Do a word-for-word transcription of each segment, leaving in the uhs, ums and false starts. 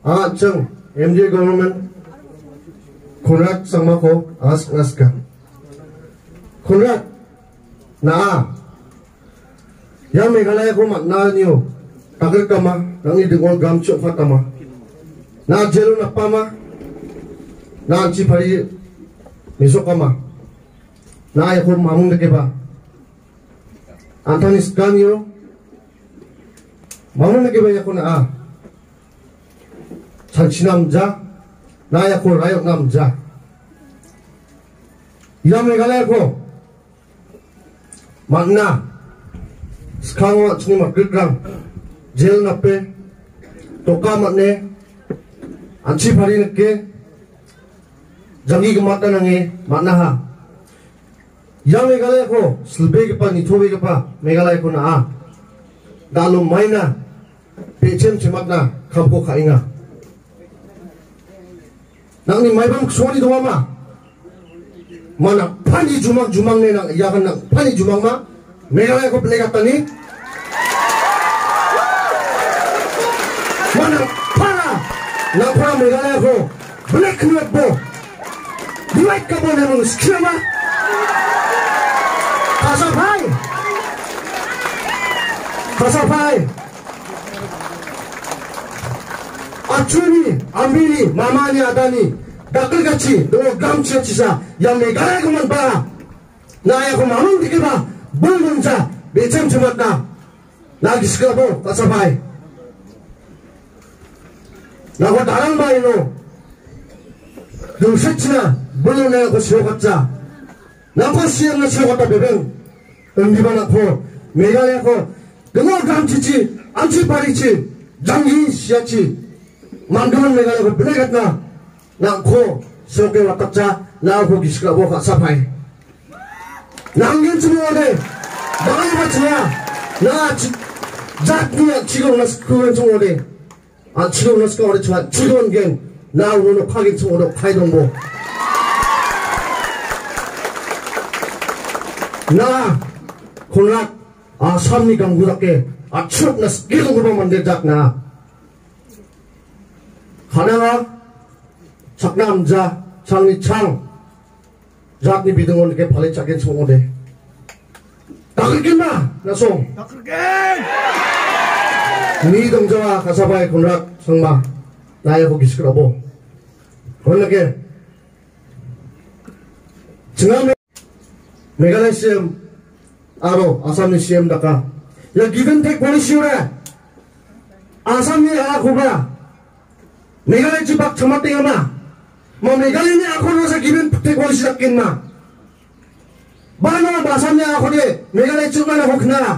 아, 정, 엠디 government, Konrad Sangmako, ask Naska. Konrad, na, yang Meghalaya ko na niyo, tagal ka ma, nang idingol gamcho fatama. Na jelo na pama, na anchi pari, miso ka ma. Na ay ko mamung na ba. Antanis ka niyo, mamung na ba yako na ah. 잔치 남자, 나야고 라이엇 남자. 이라면 가라고 만나 스카노 주님 그랑 제일 앞에 똑같네 안치 바리는게 장기 그만다는게 만나하. 이라면 가라고 슬베게파 니토베게파 메갈라이코나 달로 마이나 베쳔 제막나 감고 가잉아. nang ni may bang suwani do mama mana pani jumang jumang ne nang yakan nang pani jumang ma Meghalaya ko pelegat tani mana para nang para Meghalaya ko black net bo diwait ka bo namang skema kasapay kasapay 아추니, 안비니, 마마니, 아다니, 다끌같이, 너 감치치사, 야, Meghalaya 그만 봐. 나야, 그 마음 되게 봐. 물건 자, 매참 주었다. 나 기스가보, 가사바이. 나고 나랑 바이노. 너 셋이나, 물론 내가 그 시어갔자. 나고 시어가 시어갔다, 배변. 응기반하고, Meghalaya 그, 너 감치치, 안치파리치, 장인 시야치. 만두는 Meghalaya ko pinagat na na ko soke watakcha na ko giska bo ka sapai nangin chumuode bagay bachnya na jatni chigon nas kuwen chumuode 안 chigon nas ka ore chwa chigon gen na uno khagin chumuode khaidong bo na Konrad a samni gangurake a chut nas gilong bo mande jakna 하나가 작남자 장리창 작니 비등원 이렇게 발에 짜게 총오대 나그렇겠나 나송 나그렇게 니 동자와 가사바의 Konrad 성마 나의 호기 시끄러보 그렇게 증함에 Meghalaya 씨엠 아로 아삼니 씨엠 다가 야 기근택 보내시오래 아삼니 아고가 Meghalaya jibak chamating ama. Mo Meghalaya niya ako na sa gibin putik ko sisakin ma. Bano basan niya ako di Meghalaya chuma na ako kinara.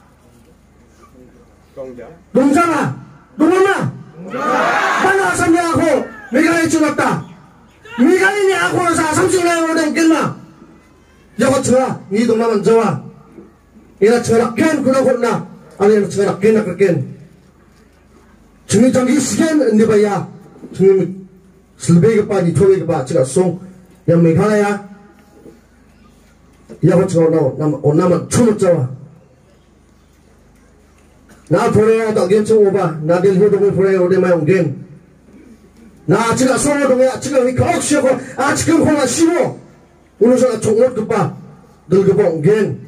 Dongja ma. Dongja ma. Bano asam niya ako Meghalaya chuma ta. Meghalaya niya ako na sa asam chuma na ako din ma. Yakot chuma ni dong naman jawa. Ina chuma ken kuna kuna. Ano ina chuma ken na ken. Chumi jangi sigen hindi ba ya? Chumi 슬베게 빠 니토베게 빠 제가 송 야 Meghalaya 야고 저거 나 오나만 춤을 짜와 나 보내야 다겐 좀 오바 나들 호동을 보내야 오래마이 온겐 나 제가 송호동에 지금 이 거억 쉬고 아 지금 홍아 쉬고 우르서나 종못 급바 늙어봐 온겐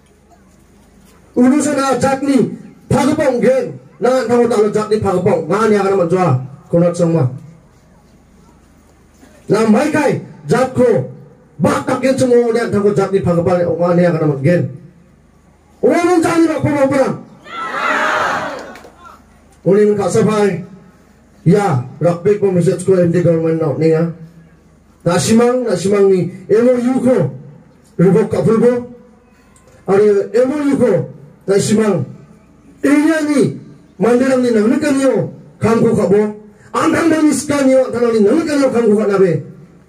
우르서나 작니 파급바 온겐 나 타고 달로 작니 파급바 많이 하나만 좋아 Konrad 정마 나 마이카이 잡고 막 깎게 좀 오냐 타고 잡니 파급바 많이 하나만 겐 오는 자니 막 보면 보라 우리는 가서 봐이 야 락백 보면 세트고 엠디 government 나 내가 나시망 나시망이 엠오유고 그리고 까불고 아니 엠오유고 나시망 일년이 만들었니 나니까요 강국하고 안당당이 스카니요 당연히 나니까요 강국하나베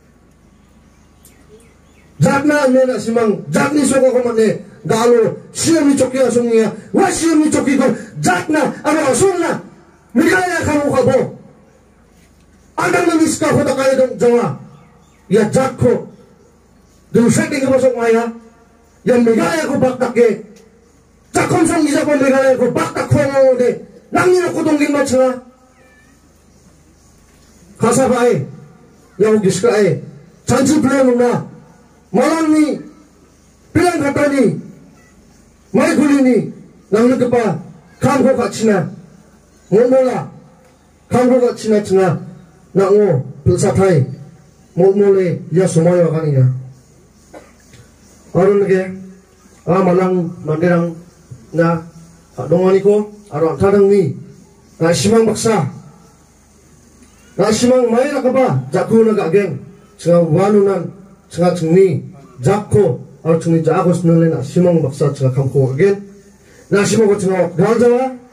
작나 내 나시망 작니 소고고만네 가로 시험이 쫓기가 송이야 와 시험이 쫓기고 작나 아마 송나 Meghalaya 강국하고 안당당이 스카 호다가야 정아 야 작고 너 새끼가 벌써 와야 야 Meghalaya 고 박닥게 작검성 이자고 Meghalaya 고 박닥 코어오는데 낭리놓고 동긴 맞춰라 가사바에 야오기스가에 잔치 불러놓나 말랑니 비랑 갔다니 마이 굴리니 낭르급바 강고 같이나 못몰라 강고 같이나 층아 나오 불사타이 못몰래 야소마요 가니냐 어른에게 아 말랑 만대랑 나 동안이고 아로 안타등니 나 시망 박사 나 시망 많이 나가봐 자쿠나 가겐 제가 와누난 제가 증리 자코 아로 증리 자고 쓰는 나 시망 박사 제가 감고 가겐 나 시망 같은 거 가져와